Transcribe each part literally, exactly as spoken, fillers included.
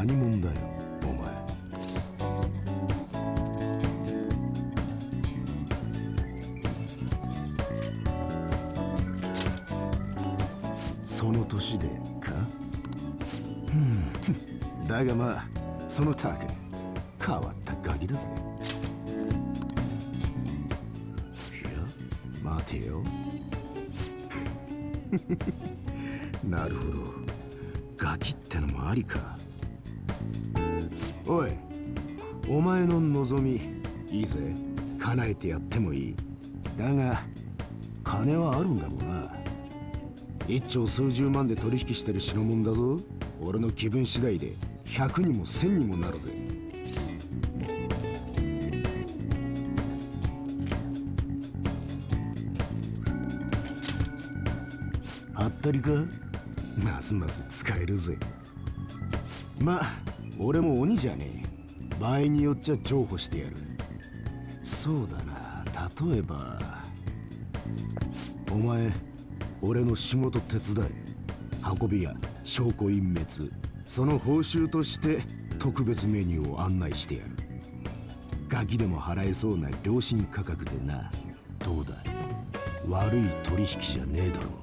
何者だよお前。その年でか。うんだがまあそのタク変わったガキだぜ。いや待てよなるほど、ガキってのもありか。おい、お前の望みいいぜ、叶えてやってもいい。だが金はあるんだろうな。一丁数十万で取引してる代物だぞ。俺の気分次第で百にも千にもなるぜ。はったりか。ますます使えるぜ。まあ俺も鬼じゃねえ。場合によっちゃ譲歩してやる。そうだな、例えばお前俺の仕事手伝え。運びや証拠隠滅、その報酬として特別メニューを案内してやる。ガキでも払えそうな良心価格でな。どうだ、悪い取引じゃねえだろう。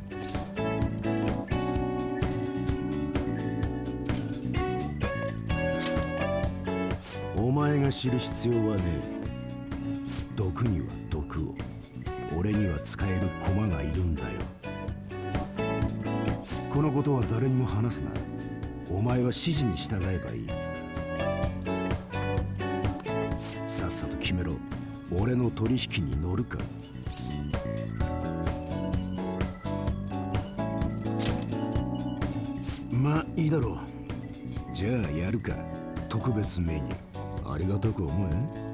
お前が知る必要はねえ。毒には毒を。俺には使える駒がいるんだよ。このことは誰にも話すな。お前は指示に従えばいい。さっさと決めろ。俺の取引に乗るか。まあいいだろう。じゃあやるか。特別メニューありがたく思え。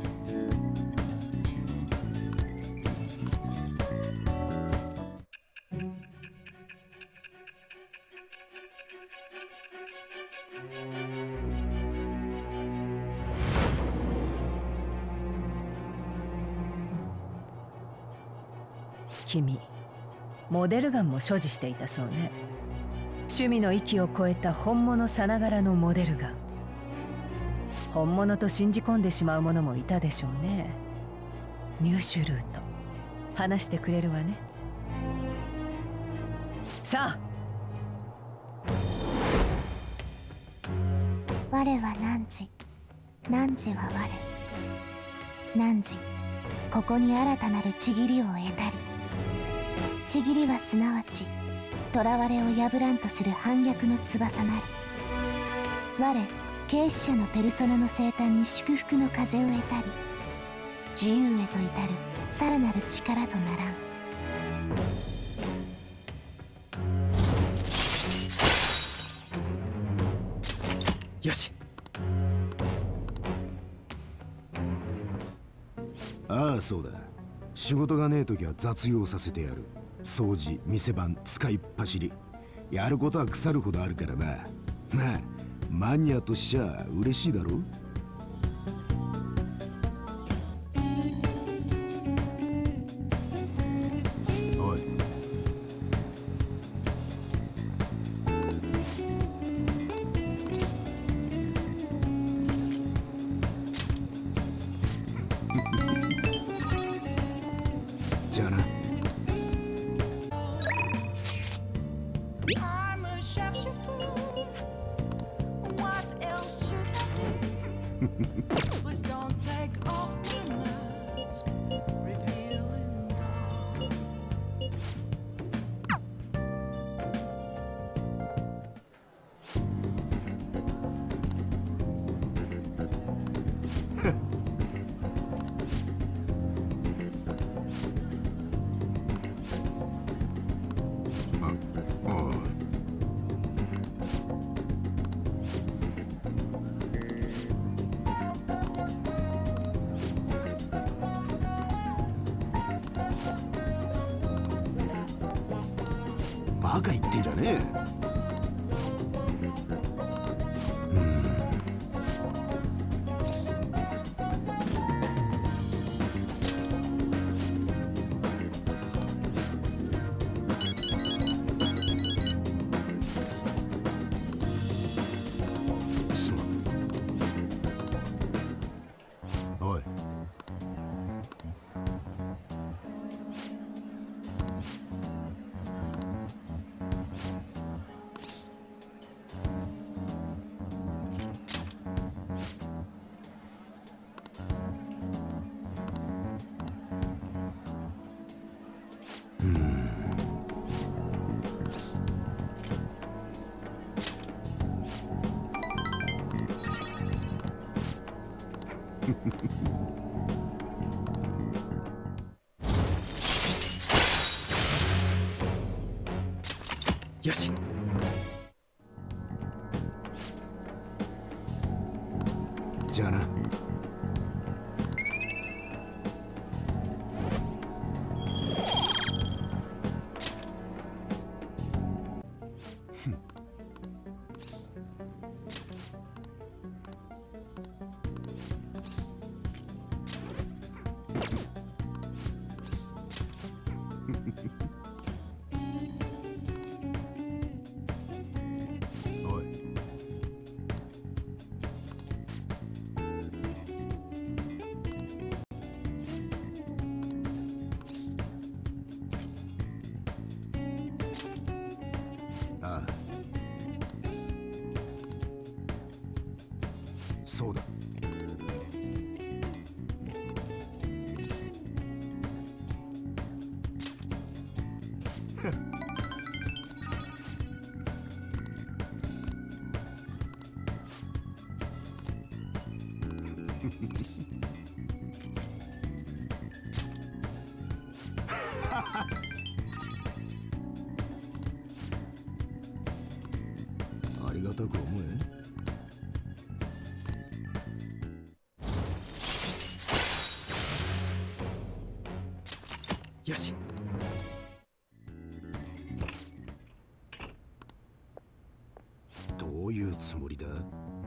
君、モデルガンも所持していたそうね。趣味の域を超えた本物さながらのモデルガン。本物と信じ込んでしまう者もいたでしょうね。入手ルート話してくれるわね。さあ。 我は汝、汝は我。汝、ここに新たなるちぎりを得たり。ちぎりはすなわち囚われを破らんとする反逆の翼なり。我軽視者のペルソナの生誕に祝福の風を得たり、自由へと至るさらなる力とならん。 よし。ああそうだ、仕事がねえ時は雑用させてやる。掃除、店番、使いっ走り、やることは腐るほどあるからな。まあマニアとしちゃ嬉しいだろ。おい、じゃあな。バカ言ってんじゃねえ。うん。 よし。じゃあな。おい。ああ。そうだ。ありがたく思え。よし。どういうつもりだ？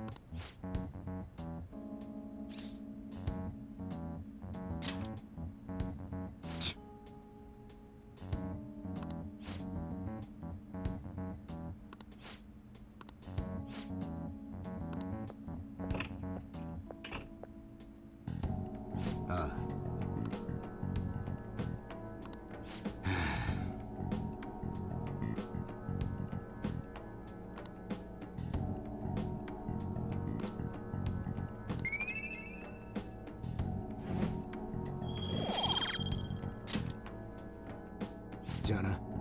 ちっ。ああ。じゃあな。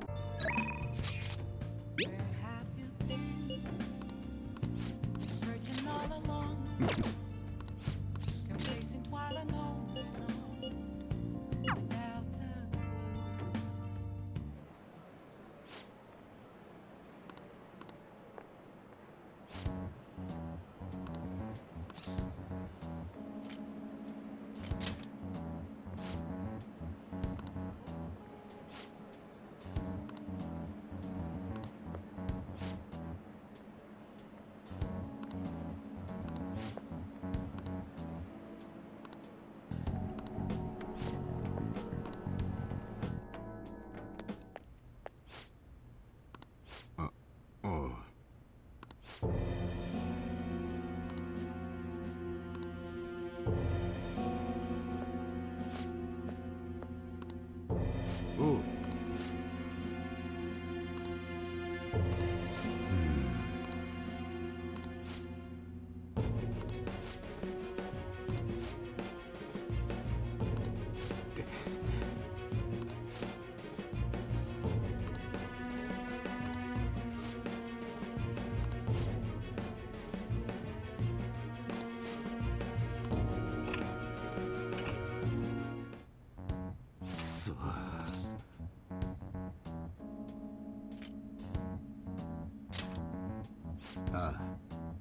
おう。くそ。ああ。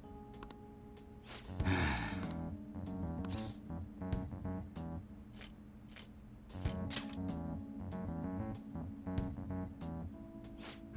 うん。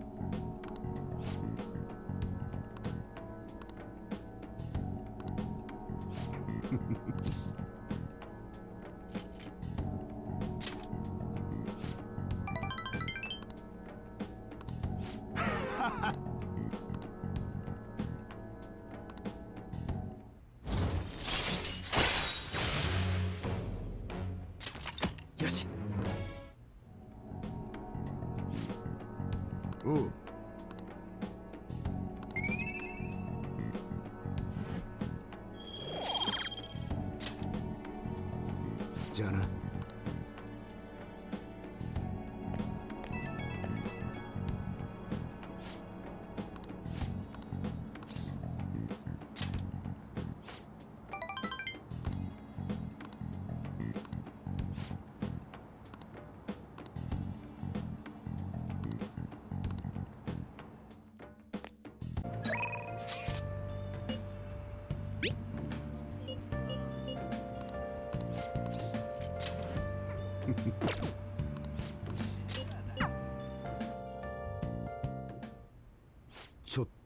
よし。おう。じゃあな。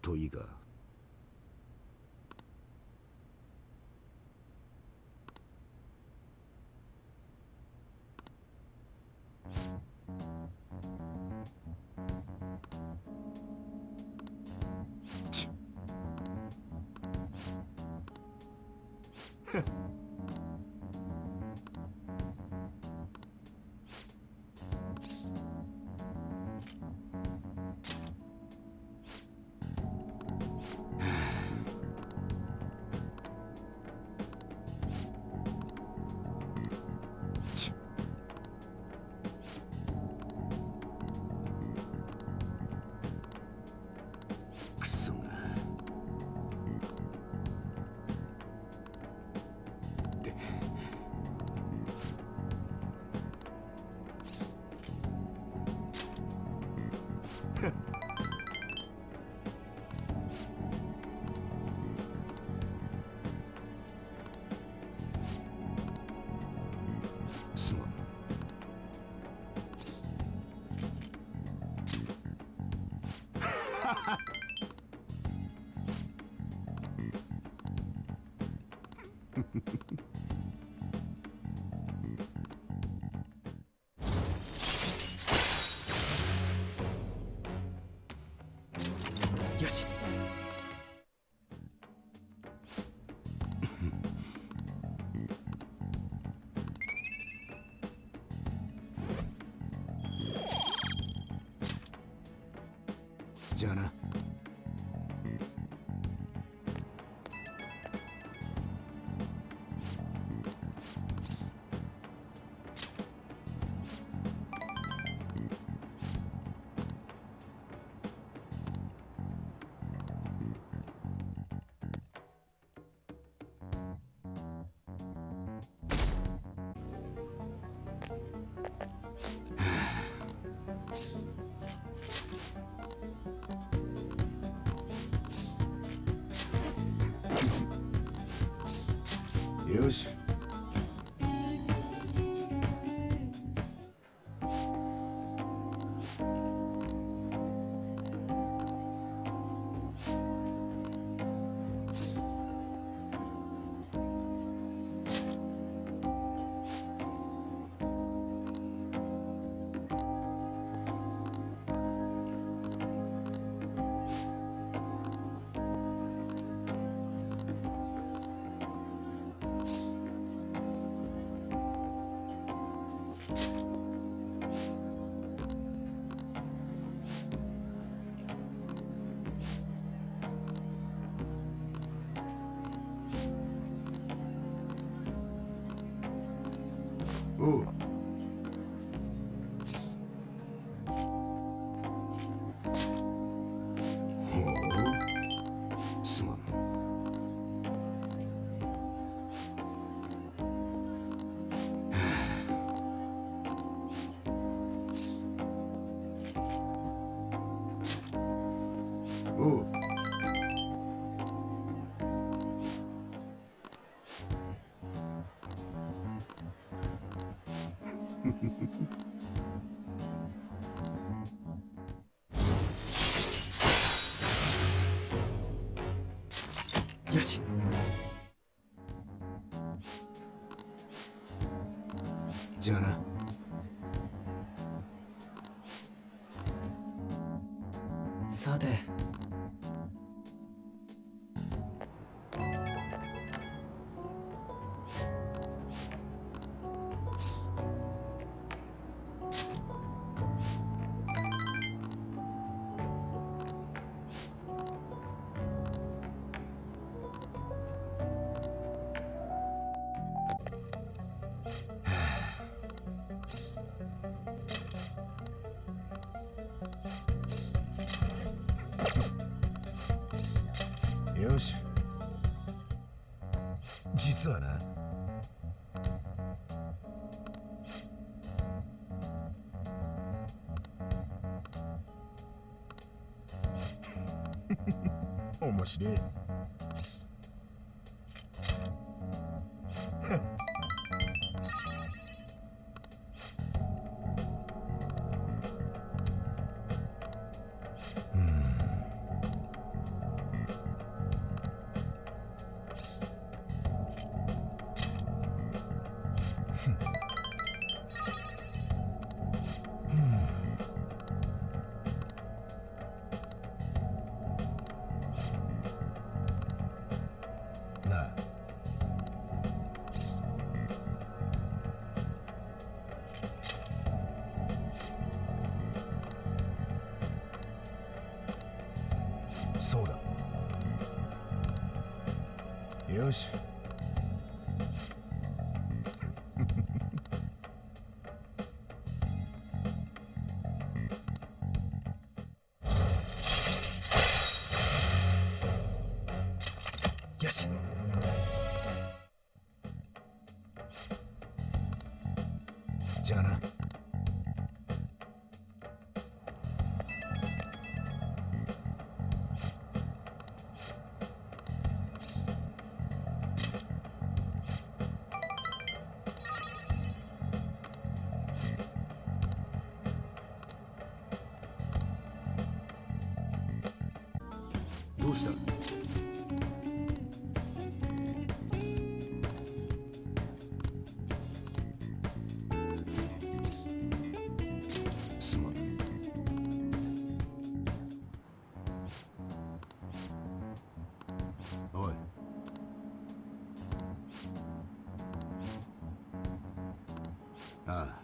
といいが。すまん。 よし。 じゃあな。よし。おう。ほう。すまん。おう。 よし。 じゃあな。 さて。 よし。実はな。面白い。 そうだ。よし。 よし。 じゃあな。どうした？すまん。おい。ああ。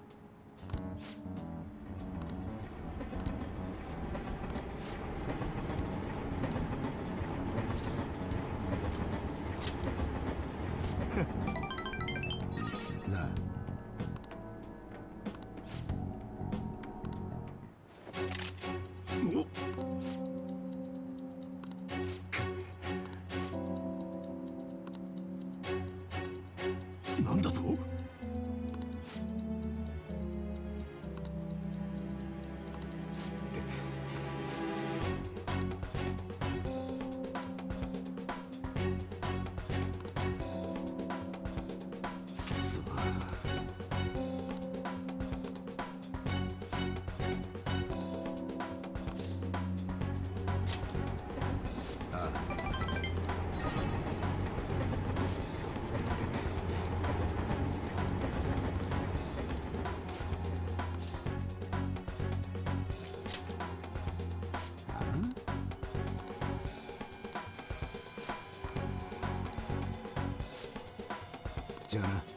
なあ。おっ。なんだと？くそ。ああ。じゃあな。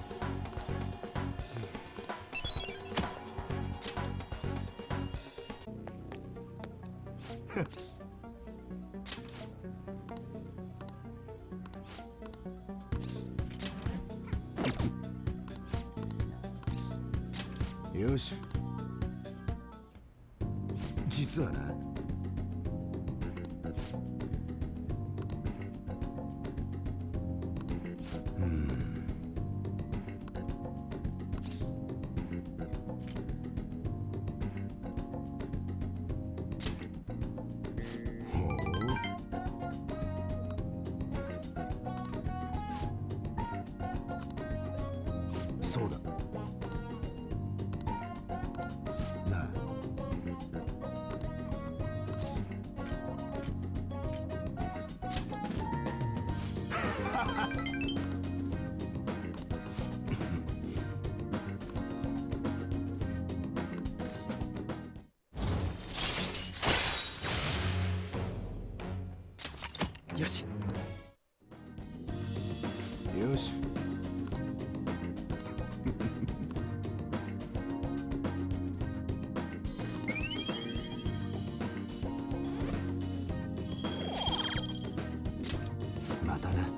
よし。実はな。そうだ。なあ。 よし。 よし。またな。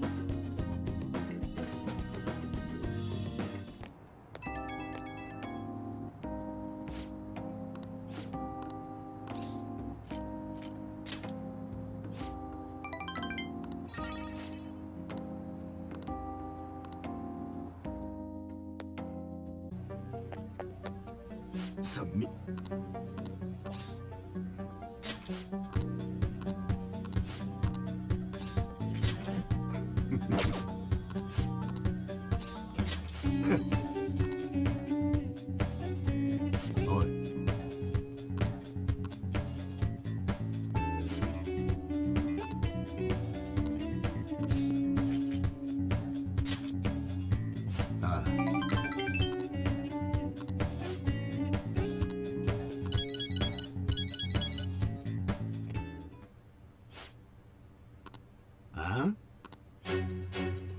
三味。おい。ああ。ああ。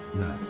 なあ。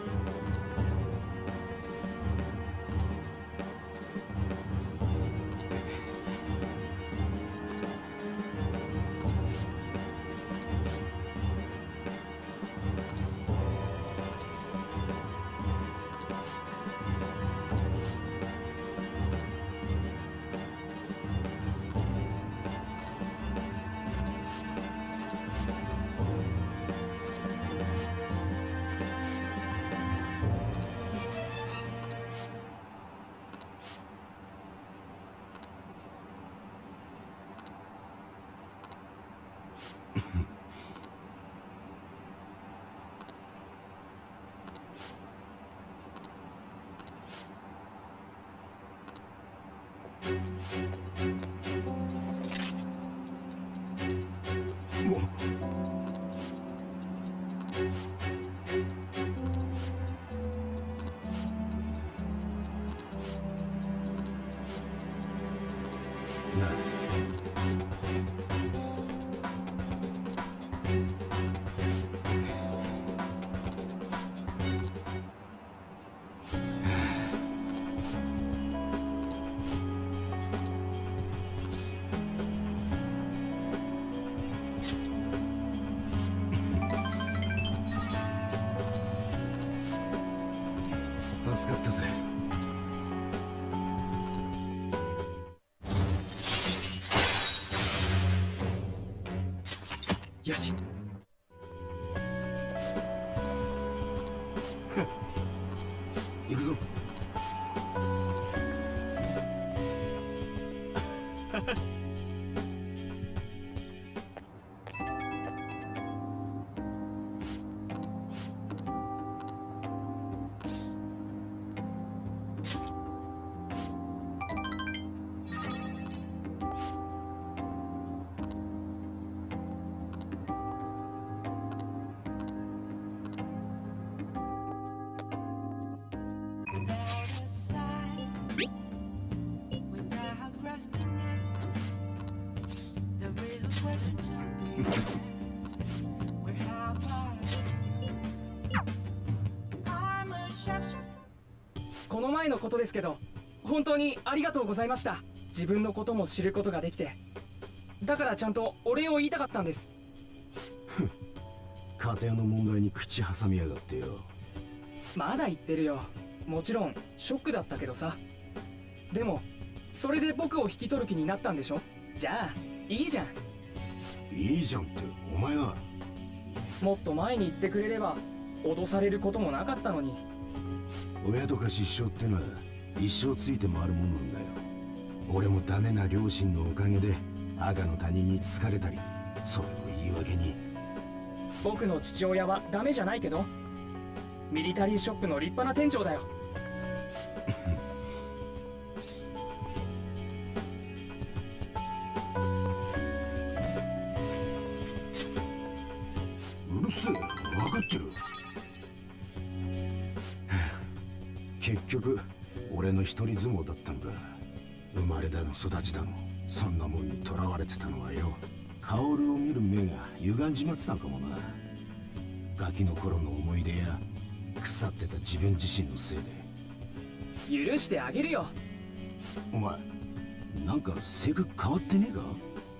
もうなあ。助かったぜ。 よし。 行くぞ。 この前のことですけど、本当にありがとうございました。自分のことも知ることができて、だからちゃんとお礼を言いたかったんです。 家庭の問題に口挟みやがってよ。 まだ言ってるよ。もちろんショックだったけどさ。でもそれで僕を引き取る気になったんでしょ。じゃあいいじゃん。 いいじゃんってお前が。 もっと前に言ってくれれば脅されることもなかったのに。 親とか失笑ってのは一生ついて回るもんなんだよ。俺もダメな両親のおかげで赤の他人に好かれたり、それを言い訳に。 僕の父親はダメじゃないけど、ミリタリーショップの立派な店長だよ。 うるせえ、分かってる。結局俺の一人相撲だったのか。生まれだの育ちだの、そんなもんにとらわれてたのはよ、薫を見る目が歪んじまってたんかもな。ガキの頃の思い出や腐ってた自分自身のせいで。 許してあげるよ。 お前なんか性格変わってねえか。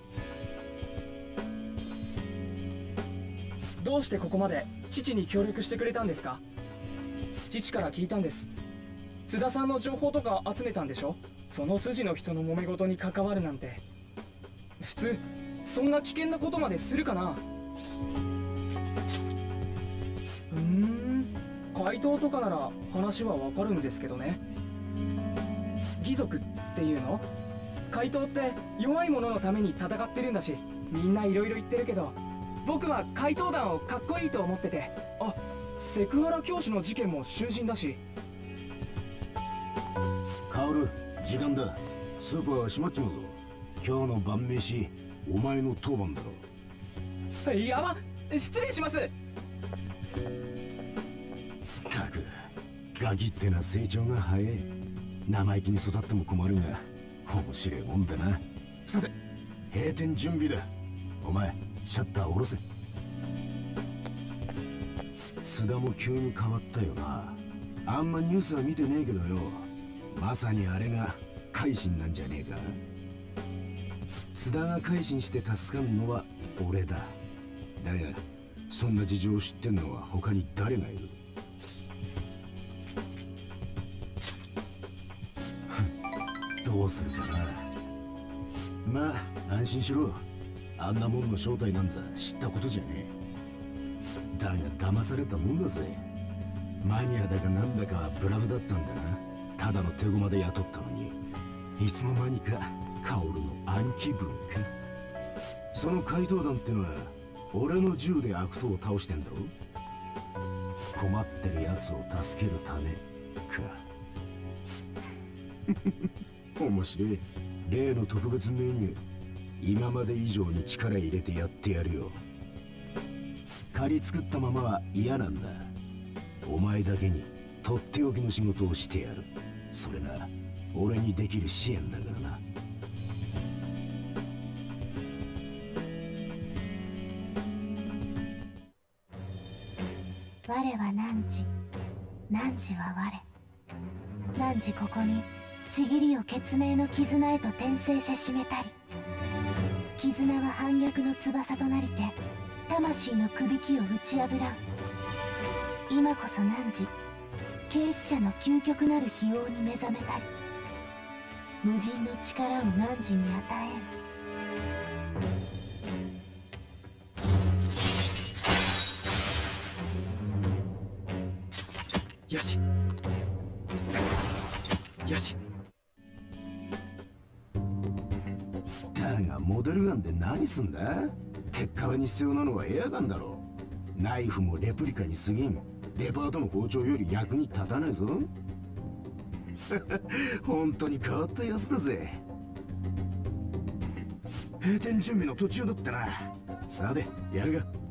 どうしてここまで父に協力してくれたんですか。父から聞いたんです。津田さんの情報とか集めたんでしょ。その筋の人の揉め事に関わるなんて、普通そんな危険なことまでするかな。うーん、怪盗とかなら話はわかるんですけどね。義族っていうの？怪盗って弱い者のために戦ってるんだし、みんないろいろ言ってるけど、僕は怪盗団をかっこいいと思ってて。あ、セクハラ教師の事件も囚人だし。 薫、時間だ。スーパー閉まっちまうぞ。今日の晩飯お前の当番だろ。 やば、失礼します。 たくガキってな成長が早い。生意気に育っても困るが面白いもんだな。さて閉店準備だ。お前シャッター下ろせ。 津田も急に変わったよな。あんまニュースは見てねえけどよ、まさにあれが改心なんじゃねえか。津田が改心して助かるのは俺だ。だがそんな事情を知ってんのは他に誰がいる？どうするかな。まあ安心しろ、あんなもんの正体なんざ知ったことじゃねえ。だが騙されたもんだぜ。マニアだかなんだかはブラフだったんだな。ただの手駒で雇ったのに、いつの間にかカオルの兄貴分か。その怪盗団ってのは俺の銃で悪党を倒してんだろ。困ってる奴を助けるためか。面白い。例の特別メニュー、今まで以上に力入れてやってやるよ。借り作ったままは嫌なんだ。お前だけにとっておきの仕事をしてやる。それが俺にできる支援だからな。 我は汝、汝は我。汝ここにちぎりを血明の絆へと転生せしめたり、絆は反逆の翼となりて魂のくびきを打ち破らん。今こそ汝、軽視者の究極なる非王に目覚めたり、無尽の力を汝に与えん。 よしよし。 だがモデルガンで何すんだ？鉄火に必要なのはエアガンだろ。ナイフもレプリカに過ぎん。デパートの包丁より役に立たないぞ。本当に変わったやつだぜ。閉店準備の途中だったな。さてやるが。